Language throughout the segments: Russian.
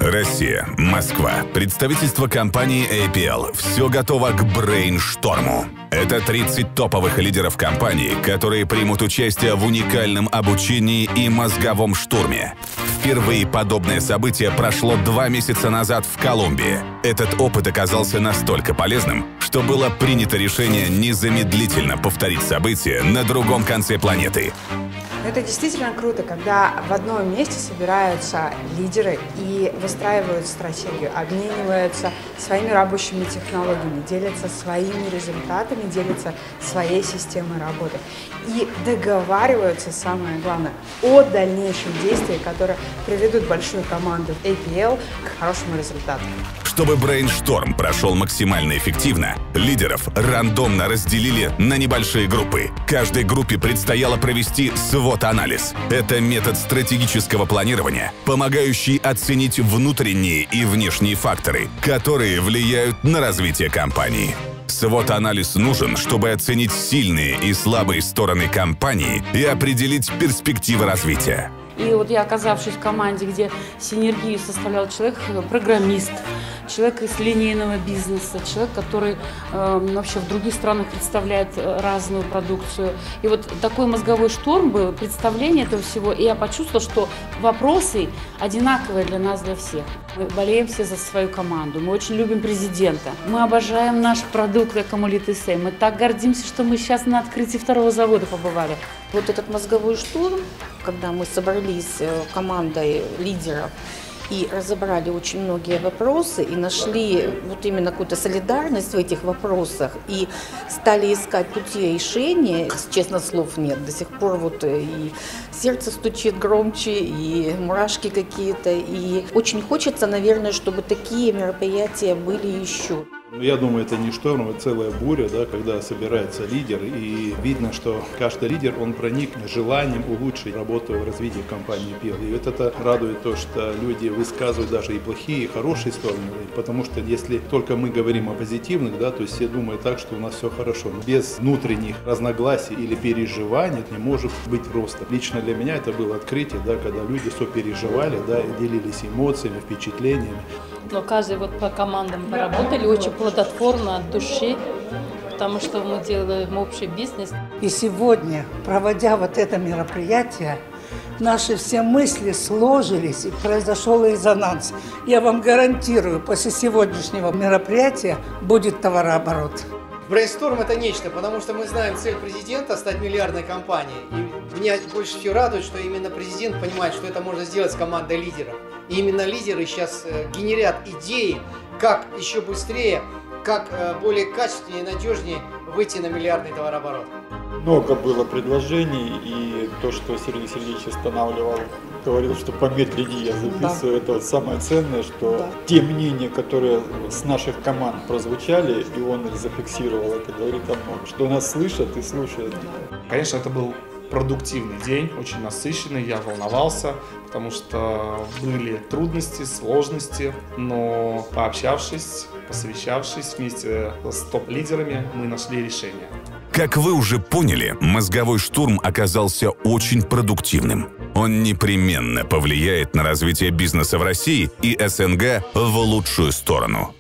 Россия, Москва, представительство компании APL. Все готово к брейншторму. Это 30 топовых лидеров компании, которые примут участие в уникальном обучении и мозговом штурме. Впервые подобное событие прошло 2 месяца назад в Колумбии. Этот опыт оказался настолько полезным, что было принято решение незамедлительно повторить событие на другом конце планеты. Это действительно круто, когда в одном месте собираются лидеры и выстраивают стратегию, обмениваются своими рабочими технологиями, делятся своими результатами, делятся своей системой работы и договариваются, самое главное, о дальнейшем действии, которые приведут большую команду APL к хорошему результату. Чтобы брейншторм прошел максимально эффективно, лидеров рандомно разделили на небольшие группы. Каждой группе предстояло провести SWOT-анализ. Это метод стратегического планирования, помогающий оценить внутренние и внешние факторы, которые влияют на развитие компании. SWOT-анализ нужен, чтобы оценить сильные и слабые стороны компании и определить перспективы развития. И вот я, оказавшись в команде, где синергию составлял человек, программист, человек из линейного бизнеса, человек, который вообще в других странах представляет разную продукцию. И вот такой мозговой шторм был, представление этого всего, и я почувствовала, что вопросы одинаковые для нас, для всех. Мы болеем все за свою команду, мы очень любим президента, мы обожаем наш продукт Экомолит СМ, мы так гордимся, что мы сейчас на открытии 2-го завода побывали. Вот этот мозговой штурм, когда мы собрались командой лидеров и разобрали очень многие вопросы и нашли вот именно какую-то солидарность в этих вопросах и стали искать пути решения, честно, слов нет, до сих пор вот и сердце стучит громче, и мурашки какие-то, и очень хочется, наверное, чтобы такие мероприятия были еще. Я думаю, это не шторм, это целая буря, да, когда собирается лидер, и видно, что каждый лидер, он проник желанием улучшить работу и развитие компании APL. И вот это радует то, что люди высказывают даже и плохие, и хорошие стороны, потому что если только мы говорим о позитивных, да, то есть все думают так, что у нас все хорошо. Но без внутренних разногласий или переживаний не может быть роста. Лично для меня это было открытие, да, когда люди сопереживали, да, и делились эмоциями, впечатлениями. Но каждый вот по командам поработали очень плодотворно, от души, потому что мы делаем общий бизнес. И сегодня, проводя вот это мероприятие, наши все мысли сложились и произошел резонанс. Я вам гарантирую, после сегодняшнего мероприятия будет товарооборот. Брейншторм – это нечто, потому что мы знаем цель президента – стать миллиардной компанией. И меня больше всего радует, что именно президент понимает, что это можно сделать с командой лидеров. И именно лидеры сейчас генерят идеи, как еще быстрее, как более качественнее и надежнее выйти на миллиардный товарооборот. Много было предложений, и то, что Сергей Сергеевич останавливал, говорил, что помедленнее я записываю, это вот самое ценное, что те мнения, которые с наших команд прозвучали, и он их зафиксировал, это говорит о многом, что нас слышат и слушают. Конечно, это был продуктивный день, очень насыщенный, я волновался, потому что были трудности, сложности, но пообщавшись, посовещавшись вместе с топ-лидерами, мы нашли решение. Как вы уже поняли, мозговой штурм оказался очень продуктивным. Он непременно повлияет на развитие бизнеса в России и СНГ в лучшую сторону.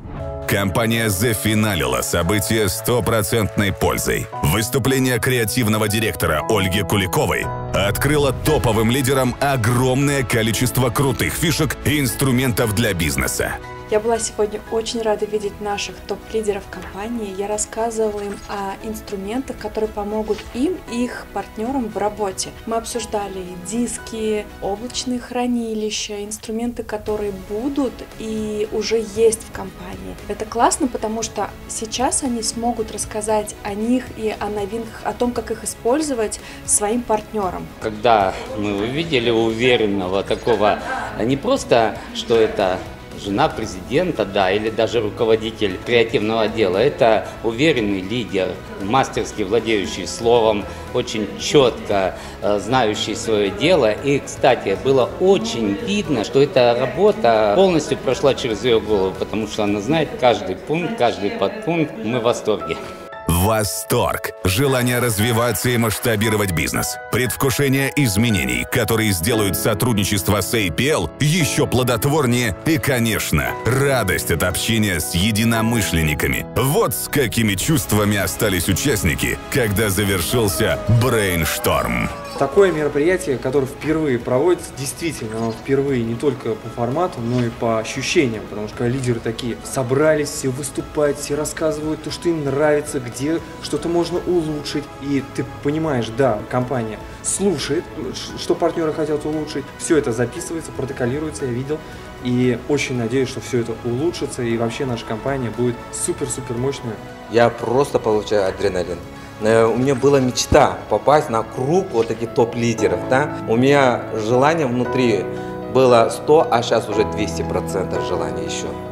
Компания зафиналила событие 100% пользой. Выступление креативного директора Ольги Куликовой открыло топовым лидерам огромное количество крутых фишек и инструментов для бизнеса. Я была сегодня очень рада видеть наших топ-лидеров компании. Я рассказывала им о инструментах, которые помогут им и их партнерам в работе. Мы обсуждали диски, облачные хранилища, инструменты, которые будут и уже есть в компании. Это классно, потому что сейчас они смогут рассказать о них и о новинках, о том, как их использовать своим партнерам. Когда мы увидели уверенного такого, не просто, что это жена президента, да, или даже руководитель креативного отдела. Это уверенный лидер, мастерски владеющий словом, очень четко знающий свое дело. И, кстати, было очень видно, что эта работа полностью прошла через ее голову, потому что она знает каждый пункт, каждый подпункт. Мы в восторге. Восторг, желание развиваться и масштабировать бизнес, предвкушение изменений, которые сделают сотрудничество с APL еще плодотворнее и, конечно, радость от общения с единомышленниками. Вот с какими чувствами остались участники, когда завершился брейншторм. Такое мероприятие, которое впервые проводится, действительно, оно впервые не только по формату, но и по ощущениям, потому что когда лидеры такие собрались, все выступают, все рассказывают то, что им нравится, где что-то можно улучшить, и ты понимаешь, да, компания слушает, что партнеры хотят улучшить, все это записывается, протоколируется, я видел, и очень надеюсь, что все это улучшится, и вообще наша компания будет супер-супер мощная. Я просто получаю адреналин. У меня была мечта попасть на круг вот таких топ-лидеров, да. У меня желание внутри было 100, а сейчас уже 200% желания еще.